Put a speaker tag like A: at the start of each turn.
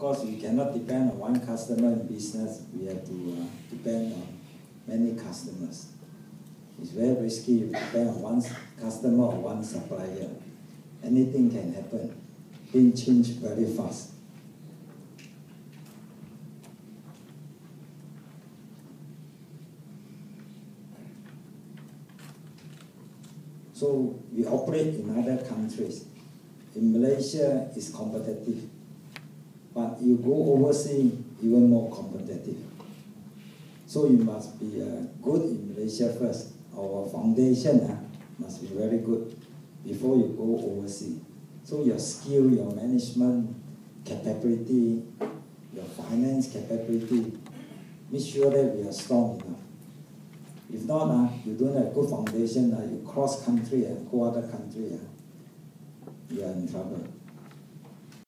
A: course, we cannot depend on one customer in business. We have to depend on many customers. It's very risky if you depend on one customer or one supplier. Anything can happen. Things change very fast. So we operate in other countries. In Malaysia, it's competitive. But you go overseas, even more competitive. So you must be good in Malaysia first. Our foundation must be very good before you go overseas. So your skill, your management capability, your finance capability, make sure that we are strong enough. If not, you don't have good foundation, you cross country and go other country, you are in trouble.